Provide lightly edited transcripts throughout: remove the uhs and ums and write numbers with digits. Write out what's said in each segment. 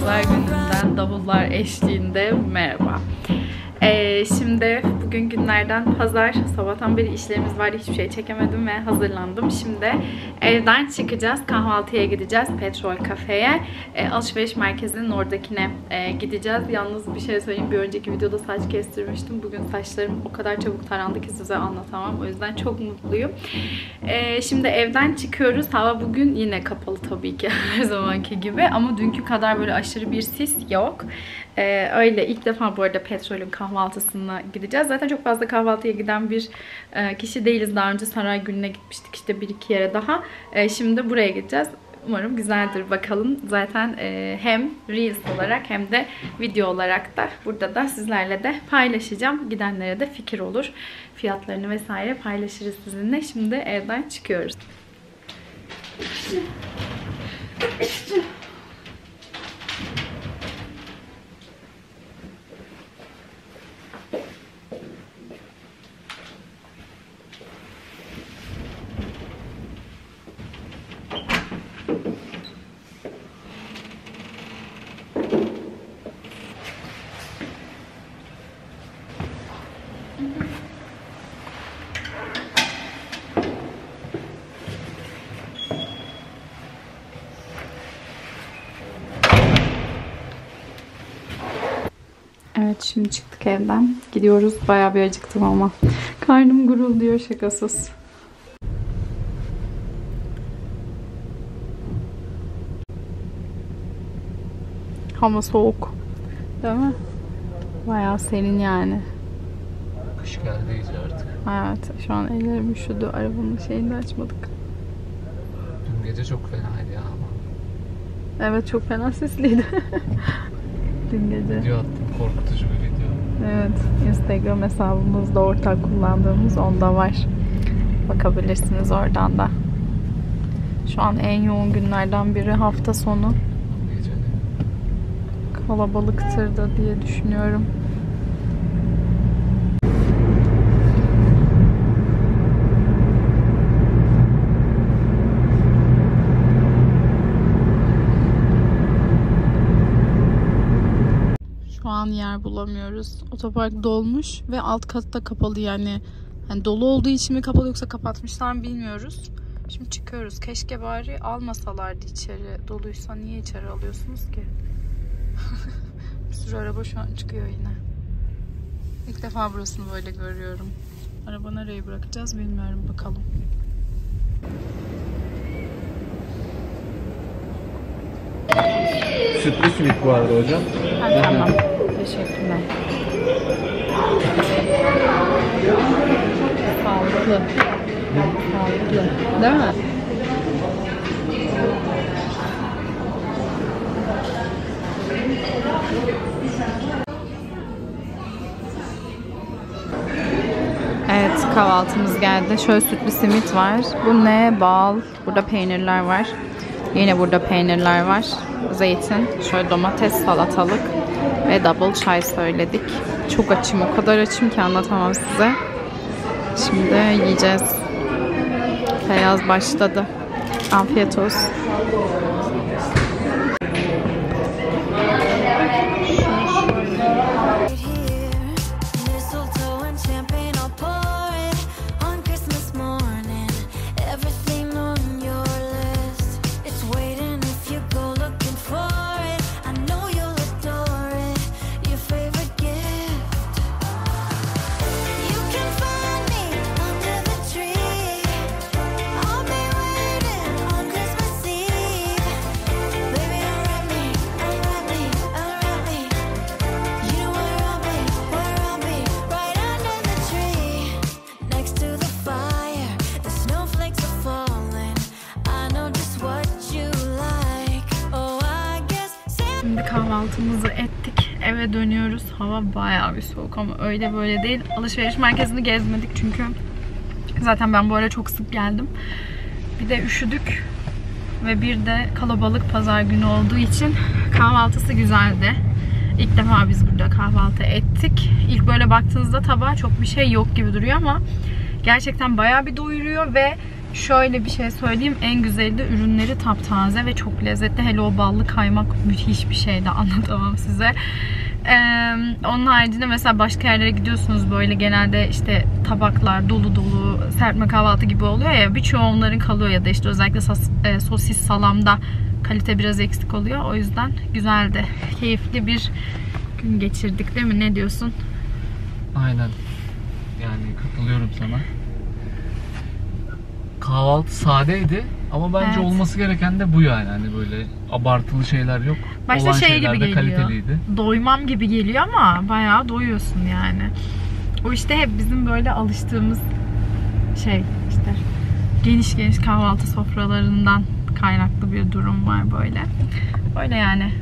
pazar gününden davullar eşliğinde merhaba. Şimdi bugün günlerden pazar. Sabahtan beri işlerimiz vardı. Hiçbir şey çekemedim ve hazırlandım. Şimdi evden çıkacağız. Kahvaltıya gideceğiz. Petrol Kafe'ye. Alışveriş merkezinin oradakine gideceğiz. Yalnız bir şey söyleyeyim. Bir önceki videoda saç kestirmiştim. Bugün saçlarım o kadar çabuk tarandı ki size anlatamam. O yüzden çok mutluyum. Şimdi evden çıkıyoruz. Hava bugün yine kapalı tabii ki. Her zamanki gibi. Ama dünkü kadar böyle aşırı bir sis yok. Öyle ilk defa bu arada Petrol'ün kahvaltısına gideceğiz. Zaten çok fazla kahvaltıya giden bir kişi değiliz. Daha önce Saraygül'üne gitmiştik işte 1-2 yere daha. Şimdi buraya gideceğiz. Umarım güzeldir bakalım. Zaten hem Reels olarak hem de video olarak da burada da sizlerle de paylaşacağım. Gidenlere de fikir olur. Fiyatlarını vesaire paylaşırız sizinle. Şimdi evden çıkıyoruz. Evet, şimdi çıktık evden. Gidiyoruz. Bayağı bir acıktım ama. Karnım gurulduyor şakasız. Hava soğuk. Değil mi? Bayağı serin yani. Kış geldi iyice artık. Evet, şu an ellerim üşüdü. Arabanın şeyini de açmadık. Dün gece çok fenaydı ya ama. Evet, çok fena sesliydi. Dün gece. Video attım, korkutucu bir video. Evet, Instagram hesabımızda ortak kullandığımız onda var. Bakabilirsiniz oradan da. Şu an en yoğun günlerden biri hafta sonu. Gece. Kalabalıktır da diye düşünüyorum. Şu an yer bulamıyoruz. Otopark dolmuş ve alt katta kapalı yani. Hani dolu olduğu için mi kapalı yoksa kapatmışlar mı bilmiyoruz. Şimdi çıkıyoruz. Keşke bari almasalardı içeri. Doluysa niye içeri alıyorsunuz ki? Bir sürü araba şu an çıkıyor yine. İlk defa burasını böyle görüyorum. Araba nereye bırakacağız bilmiyorum. Bakalım. Sütlü simit bu arada hocam. Ha, tamam. Teşekkürler. Sağlıklı. Sağlıklı. Değil mi? Evet, kahvaltımız geldi. Şöyle sütlü simit var. Bu ne? Bal. Burada peynirler var. Yine burada peynirler var. Zeytin. Şöyle domates, salatalık ve double çay söyledik. Çok açım. O kadar açım ki anlatamam size. Şimdi yiyeceğiz. Beyaz başladı. Afiyet olsun. Kahvaltımızı ettik. Eve dönüyoruz. Hava bayağı bir soğuk ama öyle böyle değil. Alışveriş merkezini gezmedik çünkü zaten ben bu ara çok sık geldim. Bir de üşüdük ve bir de kalabalık pazar günü olduğu için kahvaltısı güzeldi. İlk defa biz burada kahvaltı ettik. İlk böyle baktığınızda tabağa çok bir şey yok gibi duruyor ama gerçekten bayağı bir doyuruyor ve Şöyle bir şey söyleyeyim. En güzeli de ürünleri taptaze ve çok lezzetli. Hele o ballı kaymak müthiş bir şey de anlatamam size. Onun haricinde mesela başka yerlere gidiyorsunuz, böyle genelde işte tabaklar dolu dolu serpme kahvaltı gibi oluyor ya, birçoğu onların kalıyor ya da işte özellikle sosis salamda kalite biraz eksik oluyor. O yüzden güzeldi. Keyifli bir gün geçirdik değil mi? Ne diyorsun? Aynen. Yani katılıyorum sana. Kahvaltı sadeydi ama bence Evet. olması gereken de bu yani. Hani böyle abartılı şeyler yok. Başta Olan şey şeyler gibi de geliyor. kaliteliydi. Doymam gibi geliyor ama bayağı doyuyorsun yani. O işte hep bizim böyle alıştığımız şey işte geniş geniş kahvaltı sofralarından kaynaklı bir durum var böyle. Öyle yani.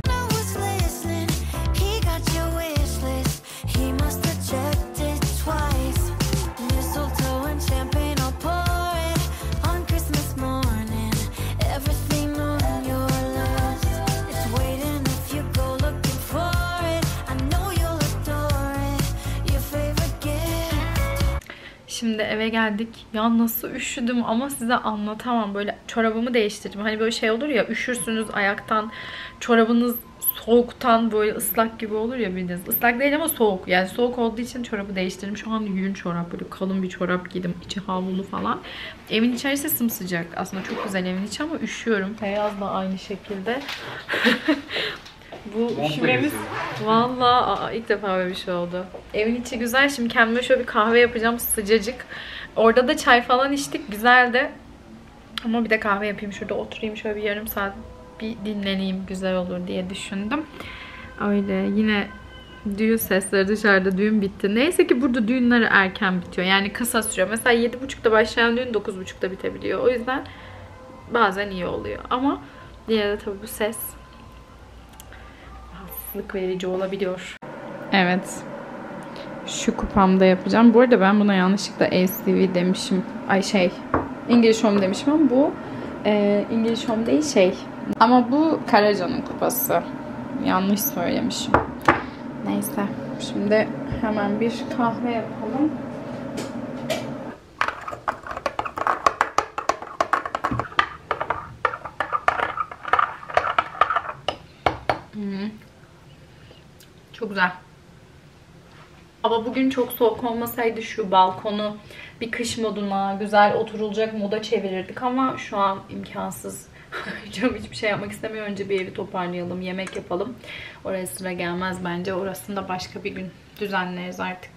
Şimdi eve geldik. Ya nasıl üşüdüm ama size anlatamam. Böyle çorabımı değiştirdim. Hani böyle şey olur ya, üşürsünüz ayaktan, çorabınız soğuktan böyle ıslak gibi olur ya bildiğiniz. Islak değil ama soğuk. Yani soğuk olduğu için çorabı değiştirdim. Şu an yün çorap, böyle kalın bir çorap giydim. İçi havlulu falan. Evin içerisi sımsıcak. Aslında çok güzel evin içi ama üşüyorum. Beyaz da aynı şekilde. Bu üşümemiz valla ilk defa böyle bir şey oldu. Evin içi güzel. Şimdi kendime şöyle bir kahve yapacağım, sıcacık. Orada da çay falan içtik. Güzeldi. Ama bir de kahve yapayım. Şurada oturayım şöyle bir yarım saat bir dinleneyim. Güzel olur diye düşündüm. Öyle yine düğün sesleri dışarıda, düğün bitti. Neyse ki burada düğünleri erken bitiyor. Yani kısa sürüyor. Mesela 7.30'da başlayan düğün 9.30'da bitebiliyor. O yüzden bazen iyi oluyor. Ama yine de tabii bu ses rahatsızlık verici olabiliyor. Evet. Şu kupamda yapacağım. Bu arada ben buna yanlışlıkla LCV demişim. Ay English Home demişim ama bu English Home değil Ama bu Karaca'nın kupası. Yanlış söylemişim. Neyse. Şimdi hemen bir kahve yapalım. Çok güzel. Ama bugün çok soğuk olmasaydı şu balkonu bir kış moduna, güzel oturulacak moda çevirirdik ama şu an imkansız. Canım hiçbir şey yapmak istemiyor. Önce bir evi toparlayalım, yemek yapalım. Oraya sıra gelmez bence. Orasını da başka bir gün düzenleriz artık.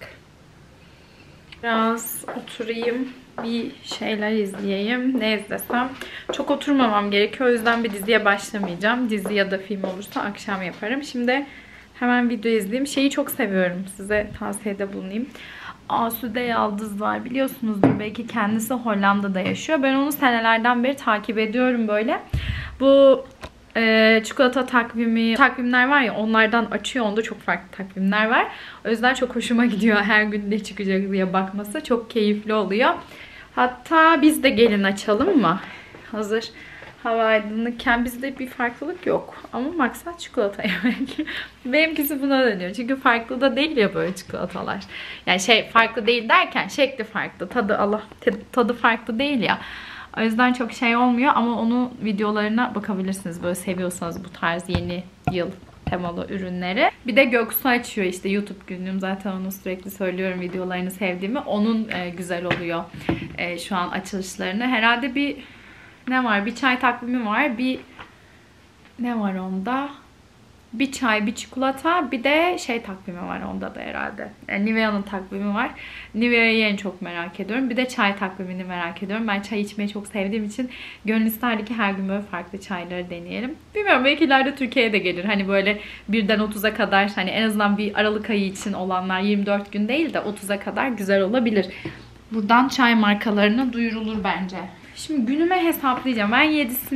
Biraz oturayım, bir şeyler izleyeyim. Ne izlesem? Çok oturmamam gerekiyor. O yüzden bir diziye başlamayacağım. Dizi ya da film olursa akşam yaparım. Şimdi hemen video izleyeyim. Şeyi çok seviyorum. Size tavsiyede bulunayım. Asude Yaldız var. Biliyorsunuzdur belki, kendisi Hollanda'da yaşıyor. Ben onu senelerden beri takip ediyorum böyle. Bu çikolata takvimler var ya, onlardan açıyor. Onda çok farklı takvimler var. O yüzden çok hoşuma gidiyor. Her gün ne çıkacak diye bakması. Çok keyifli oluyor. Hatta biz de gelin açalım mı? Hazır hava aydınlıkken bizde bir farklılık yok. Ama maksat çikolata yemek. Benimkisi buna dönüyor. Çünkü farklı da değil ya böyle çikolatalar. Yani farklı değil derken şekli farklı. Tadı farklı değil ya. O yüzden çok olmuyor ama onun videolarına bakabilirsiniz. Böyle seviyorsanız bu tarz yeni yıl temalı ürünleri. Bir de Göksu açıyor işte YouTube günlüğüm. Zaten onu sürekli söylüyorum, videolarını sevdiğimi. Onun güzel oluyor şu an açılışlarını. Herhalde bir bir çay takvimi var. Ne var onda? Bir çay, bir çikolata, bir de takvimi var onda da herhalde. Yani Nivea'nın takvimi var. Nivea'yı en çok merak ediyorum. Bir de çay takvimini merak ediyorum. Ben çay içmeyi çok sevdiğim için gönül isterdi ki her gün böyle farklı çayları deneyelim. Bilmiyorum, belki ileride Türkiye'ye de gelir. Hani böyle 1'den 30'a kadar, hani en azından bir Aralık ayı için olanlar 24 gün değil de 30'a kadar güzel olabilir. Buradan çay markalarına duyurulur bence. Şimdi günüme hesaplayacağım. Ben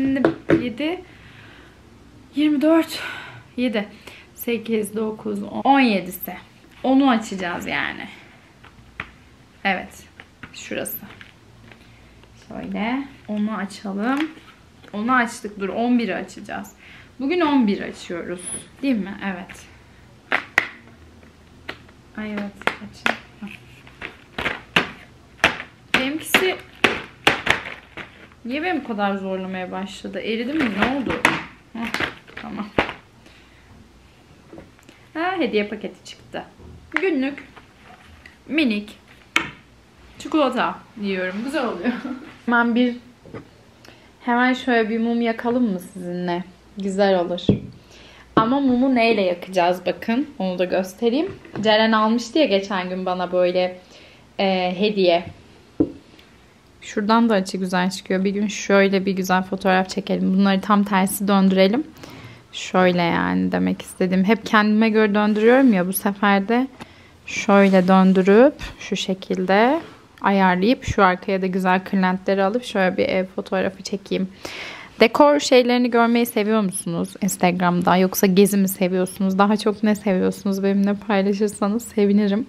24 7 8 9 10 17'si. Onu açacağız yani. Evet. Şurası. Şöyle onu açalım. Onu açtık. Dur, 11'i açacağız. Bugün 11 açıyoruz. Değil mi? Evet. Ay evet. Açayım. Benimkisi Niye beni bu kadar zorlamaya başladı? Eridi mi? Ne oldu? Heh, tamam. Ha, hediye paketi çıktı. Günlük. Minik. Çikolata yiyorum. Güzel oluyor. Hemen şöyle bir mum yakalım mı sizinle? Güzel olur. Ama mumu neyle yakacağız bakın. Onu da göstereyim. Ceren almıştı ya geçen gün bana böyle hediye. Şuradan da açı güzel çıkıyor. Bir gün şöyle bir güzel fotoğraf çekelim. Bunları tam tersi döndürelim. Şöyle yani demek istedim. Hep kendime göre döndürüyorum ya, bu sefer de şöyle döndürüp şu şekilde ayarlayıp şu arkaya da güzel kırlentleri alıp şöyle bir ev fotoğrafı çekeyim. Dekor şeylerini görmeyi seviyor musunuz Instagram'da? Yoksa gezi mi seviyorsunuz? Daha çok ne seviyorsunuz? Benimle paylaşırsanız sevinirim.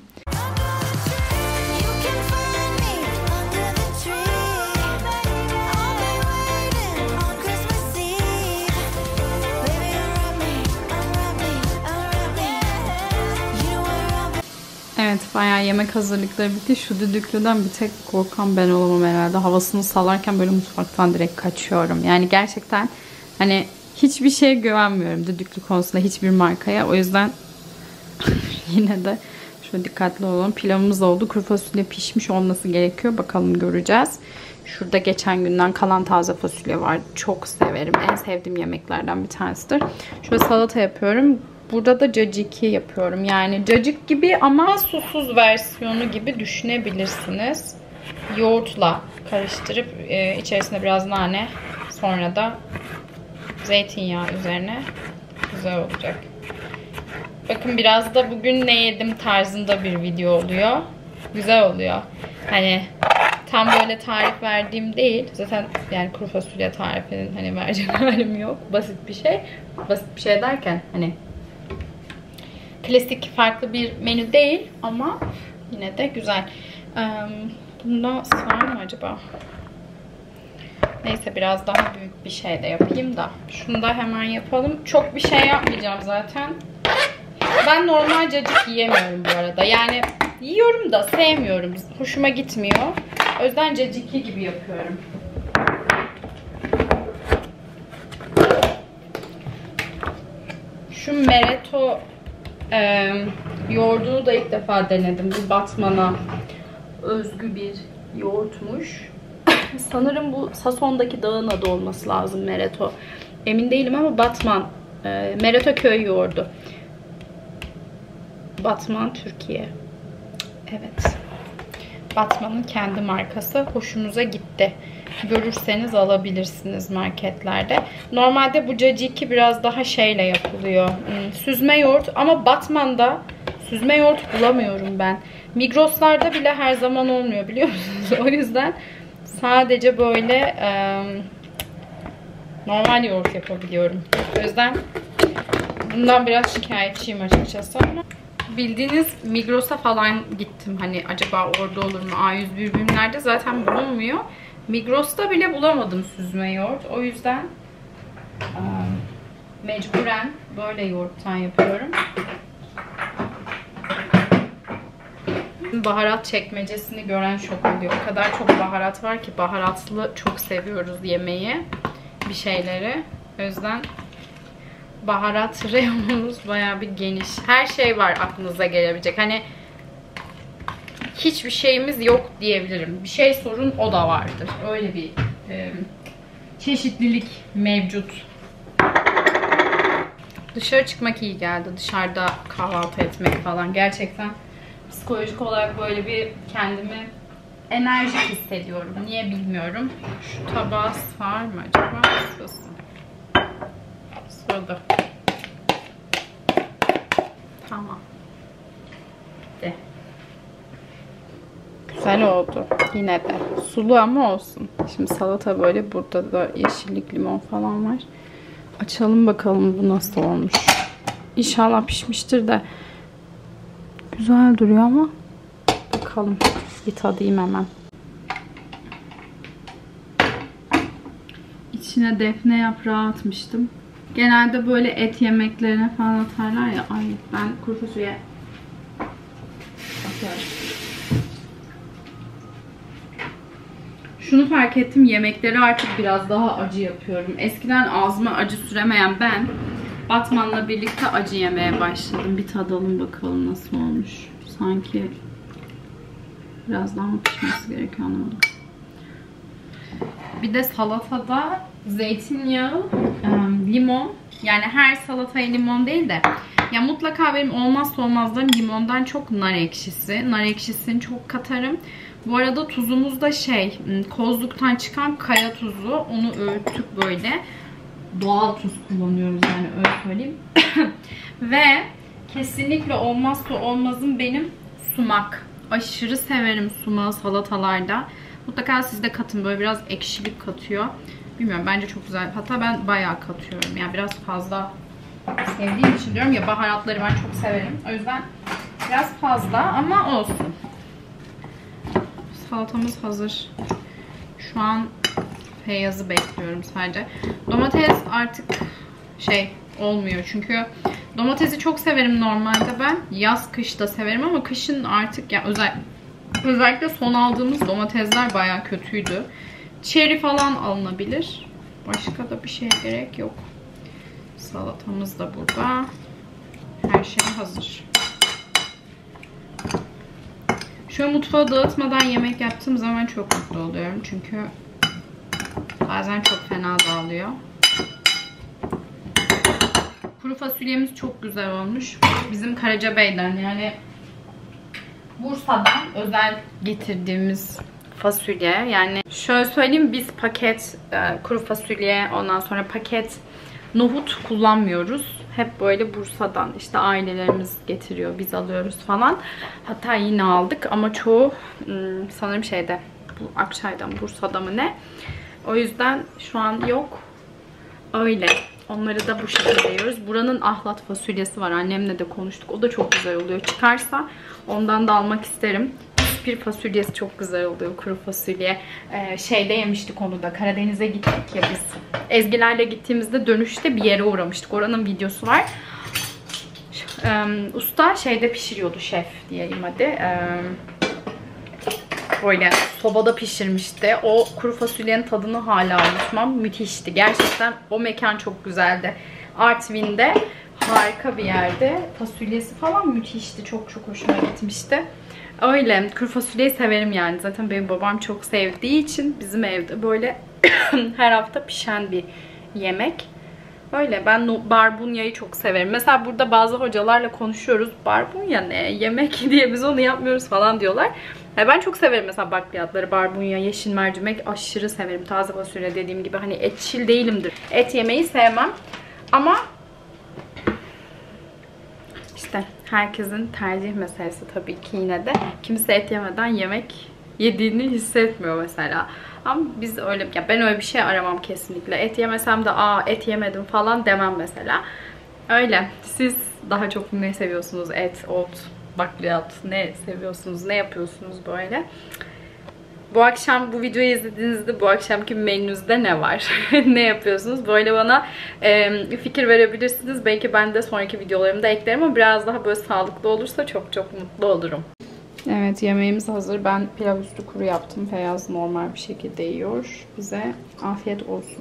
Evet, bayağı yemek hazırlıkları bitti. Şu düdüklüden bir tek korkan ben olamam herhalde. Havasını salarken böyle mutfaktan direkt kaçıyorum. Yani gerçekten hani hiçbir şeye güvenmiyorum düdüklü konusunda, hiçbir markaya. O yüzden yine de şöyle dikkatli olalım. Pilavımız oldu. Kuru fasulye pişmiş olması gerekiyor. Bakalım, göreceğiz. Şurada geçen günden kalan taze fasulye var. Çok severim. En sevdiğim yemeklerden bir tanesidir. Şöyle salata yapıyorum. Burada da caciki yapıyorum. Yani cacık gibi ama susuz versiyonu gibi düşünebilirsiniz. Yoğurtla karıştırıp içerisine biraz nane, sonra da zeytinyağı üzerine güzel olacak. Bakın biraz da bugün ne yedim tarzında bir video oluyor. Güzel oluyor. Hani tam böyle tarif verdiğim değil. Zaten yani kuru fasulye tarifinin hani verecek halim yok. Basit bir şey. Basit bir şey derken hani klasik farklı bir menü değil ama yine de güzel. Bunda sığar mı acaba? Neyse, biraz daha büyük bir şey de yapayım da. Şunu da hemen yapalım. Çok bir şey yapmayacağım zaten. Ben normal cacık yiyemiyorum bu arada. Yani yiyorum da sevmiyorum. Hoşuma gitmiyor. O yüzden caciki gibi yapıyorum. Şu Mereto yoğurdunu da ilk defa denedim. Bu Batman'a özgü bir yoğurtmuş. Sanırım bu Sason'daki dağın adı olması lazım, Mereto. Emin değilim ama Batman. Mereto köy yoğurdu. Batman Türkiye. Evet. Batman'ın kendi markası. Hoşumuza gitti. Görürseniz alabilirsiniz marketlerde. Normalde bu caciki biraz daha şeyle yapılıyor. Süzme yoğurt, ama Batman'da süzme yoğurt bulamıyorum ben. Migros'larda bile her zaman olmuyor, biliyor musunuz? O yüzden sadece böyle normal yoğurt yapabiliyorum. O yüzden bundan biraz şikayetçiyim açıkçası. Ama bildiğiniz Migros'a falan gittim. Hani acaba orada olur mu? A101 ürünlerde zaten bulunmuyor. Migros'ta bile bulamadım süzme yoğurt. O yüzden mecburen böyle yoğurttan yapıyorum. Baharat çekmecesini gören şok oluyor. O kadar çok baharat var ki, baharatlı çok seviyoruz yemeği, bir şeyleri. O yüzden baharat reyonumuz bayağı bir geniş. Her şey var aklınıza gelebilecek. Hani hiçbir şeyimiz yok diyebilirim. Bir şey sorun, o da vardır. Öyle bir çeşitlilik mevcut. Dışarı çıkmak iyi geldi. Dışarıda kahvaltı etmek falan. Gerçekten psikolojik olarak böyle bir kendimi enerjik hissediyorum. Niye bilmiyorum. Şu tabağı sığar mı acaba? Sığsın. Sığdı. Tamam. De. Güzel oldu. Yine de. Sulu ama olsun. Şimdi salata böyle. Burada da yeşillik, limon falan var. Açalım bakalım bu nasıl olmuş. İnşallah pişmiştir de. Güzel duruyor ama. Bakalım. Bir tadayım hemen. İçine defne yaprağı atmıştım. Genelde böyle et yemeklerine falan atarlar ya. Ay, ben kuru fasulye atıyorum. Şunu fark ettim, yemekleri artık biraz daha acı yapıyorum. Eskiden ağzıma acı süremeyen ben Batman'la birlikte acı yemeye başladım. Bir tadalım bakalım nasıl olmuş. Sanki biraz daha mı pişmesi gerekiyor, anlamadım. Bir de salatada zeytinyağı, limon. Yani her salataya limon değil de ya mutlaka benim olmazsa olmazlarım limondan çok nar ekşisi. Nar ekşisini çok katarım. Bu arada tuzumuz da kozluktan çıkan kaya tuzu. Onu öğüttük böyle. Doğal tuz kullanıyoruz yani, öyle söyleyeyim. Ve kesinlikle olmazsa olmazım benim sumak. Aşırı severim sumağı salatalarda. Mutlaka siz de katın, böyle biraz ekşilik katıyor. Bilmiyorum, bence çok güzel. Hatta ben bayağı katıyorum. Yani biraz fazla sevdiğim için diyorum ya, baharatları ben çok severim. O yüzden biraz fazla ama olsun. Salatamız hazır. Şu an Feyyaz'ı bekliyorum sadece. Domates artık olmuyor çünkü domatesi çok severim normalde ben. Yaz kış da severim ama kışın artık ya özellikle son aldığımız domatesler bayağı kötüydü. Çeri falan alınabilir. Başka da bir şeye gerek yok. Salatamız da burada. Her şey hazır. Şöyle mutfağı dağıtmadan yemek yaptığım zaman çok mutlu oluyorum. Çünkü bazen çok fena dağılıyor. Kuru fasulyemiz çok güzel olmuş. Bizim Karacabey'den, yani Bursa'dan özel getirdiğimiz fasulye. Yani şöyle söyleyeyim, biz paket kuru fasulye, ondan sonra paket nohut kullanmıyoruz. Hep böyle Bursa'dan işte ailelerimiz getiriyor, biz alıyoruz falan. Hatta yine aldık ama çoğu sanırım bu Akçay'dan, Bursa'da mı ne? O yüzden şu an yok. Öyle. Onları da bu şekilde yiyoruz. Buranın ahlat fasulyesi var. Annemle de konuştuk. O da çok güzel oluyor. Çıkarsa ondan da almak isterim. İspir fasulyesi çok güzel oluyor. Kuru fasulye. Şeyde yemiştik onu da. Karadeniz'e gittik ya biz. Ezgilerle gittiğimizde dönüşte bir yere uğramıştık. Oranın videosu var. Usta pişiriyordu, şef diyeyim hadi. Böyle sobada pişirmişti. O kuru fasulyenin tadını hala unutmam. Müthişti. Gerçekten o mekan çok güzeldi. Artvin'de harika bir yerde. Fasulyesi falan müthişti. Çok çok hoşuma gitmişti. Öyle. Kuru fasulyeyi severim yani. Zaten benim babam çok sevdiği için bizim evde böyle her hafta pişen bir yemek. Öyle. Ben barbunyayı çok severim. Mesela burada bazı hocalarla konuşuyoruz. Barbunya ne? Yemek diye biz onu yapmıyoruz falan diyorlar. Ben çok severim mesela bakliyatları, barbunya, yeşil mercimek aşırı severim. Taze fasulye dediğim gibi, hani etçil değilimdir. Et yemeyi sevmem. Ama işte herkesin tercih meselesi tabii ki yine de. Kimse et yemeden yemek yediğini hissetmiyor mesela. Ama biz öyle, ya ben öyle bir şey aramam kesinlikle. Et yemesem de et yemedim falan demem mesela. Öyle. Siz daha çok ne seviyorsunuz? Et, ot, bakliyat, ne seviyorsunuz, ne yapıyorsunuz böyle? Bu akşam bu videoyu izlediğinizde bu akşamki menünüzde ne var? Ne yapıyorsunuz? Böyle bana fikir verebilirsiniz. Belki ben de sonraki videolarımda eklerim ama biraz daha böyle sağlıklı olursa çok çok mutlu olurum. Evet, yemeğimiz hazır. Ben pilav üstü kuru yaptım. Feyyaz normal bir şekilde yiyor. Bize afiyet olsun.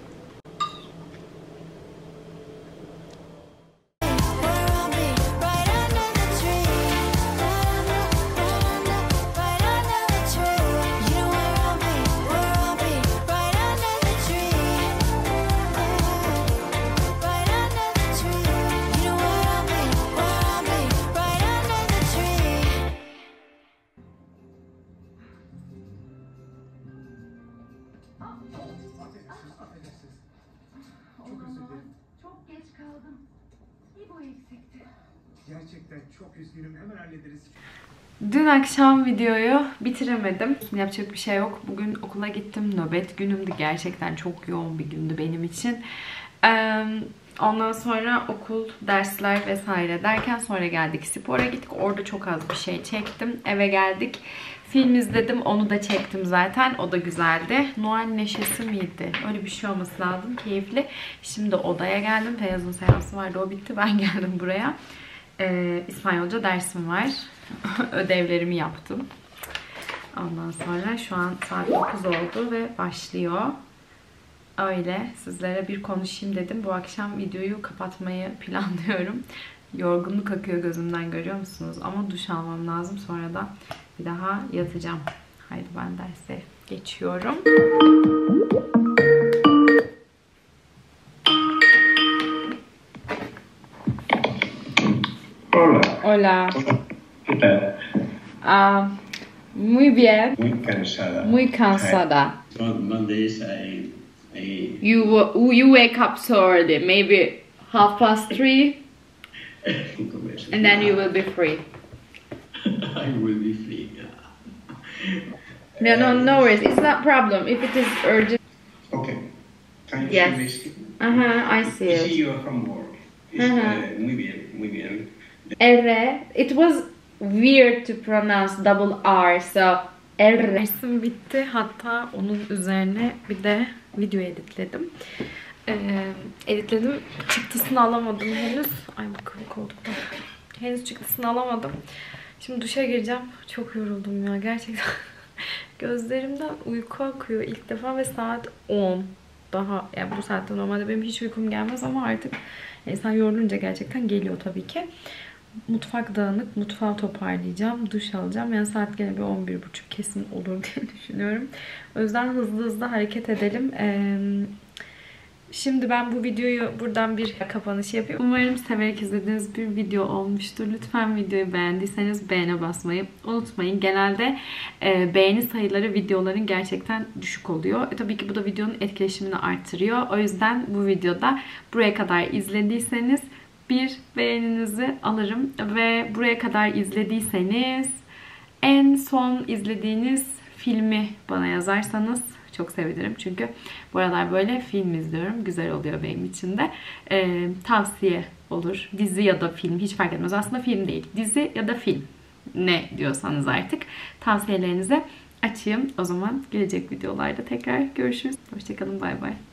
Çok geç kaldım. İbo eksikti. Gerçekten çok üzgünüm. Hemen hallederiz. Dün akşam videoyu bitiremedim. Yapacak bir şey yok. Bugün okula gittim. Nöbet günümdü. Gerçekten çok yoğun bir gündü benim için. Ondan sonra okul, dersler vesaire derken sonra geldik. Spora gittik. Orada çok az bir şey çektim. Eve geldik. Film izledim. Onu da çektim zaten. O da güzeldi. Noel neşesi miydi? Öyle bir şey olması lazım. Keyifli. Şimdi odaya geldim. Feyyaz'ın seansı vardı. O bitti. Ben geldim buraya. İspanyolca dersim var. Ödevlerimi yaptım. Ondan sonra şu an saat 9 oldu ve başlıyor. Öyle sizlere bir konuşayım dedim. Bu akşam videoyu kapatmayı planlıyorum. Yorgunluk akıyor gözümden, görüyor musunuz? Ama duş almam lazım. Sonra da bir daha yatacağım. Haydi ben derse geçiyorum. Hola. Hola. ¿Qué tal? Muy bien. Muy cansada. Muy cansada. Mondays You wake up so early, maybe 3:30, and then you will be free. I will be free. No worries. It's not problem if it is urgent. Okay. Can you Yes. see this? I see See it. your homework. It's, muy bien, muy bien. R. It was weird to pronounce double R, so R. Dersim bitti. Hatta onun üzerine bir de video editledim. Editledim. Çıktısını alamadım henüz. Ay bakalım koltukta. Henüz çıktısını alamadım. Şimdi duşa gireceğim. Çok yoruldum ya gerçekten. Gözlerimden uyku akıyor ilk defa ve saat 10. Daha yani bu saatte normalde benim hiç uykum gelmez ama artık insan yorulunca gerçekten geliyor tabii ki. Mutfak dağınık. Mutfağı toparlayacağım. Duş alacağım. Yani saat gene bir 11.30 kesin olur diye düşünüyorum. O yüzden hızlı hareket edelim. Şimdi ben bu videoyu buradan bir kapanış yapayım. Umarım severek izlediğiniz bir video olmuştur. Lütfen videoyu beğendiyseniz beğene basmayı unutmayın. Genelde beğeni sayıları videoların gerçekten düşük oluyor. Tabii ki bu da videonun etkileşimini artırıyor. O yüzden bu videoda buraya kadar izlediyseniz bir beğeninizi alırım. Ve buraya kadar izlediyseniz en son izlediğiniz filmi bana yazarsanız çok sevinirim. Çünkü bu aralar böyle film izliyorum. Güzel oluyor benim için de. Tavsiye olur. Dizi ya da film hiç fark etmez. Aslında film değil. Dizi ya da film. Ne diyorsanız artık. Tavsiyelerinizi açayım. O zaman gelecek videolarda tekrar görüşürüz. Hoşçakalın. Bay bay.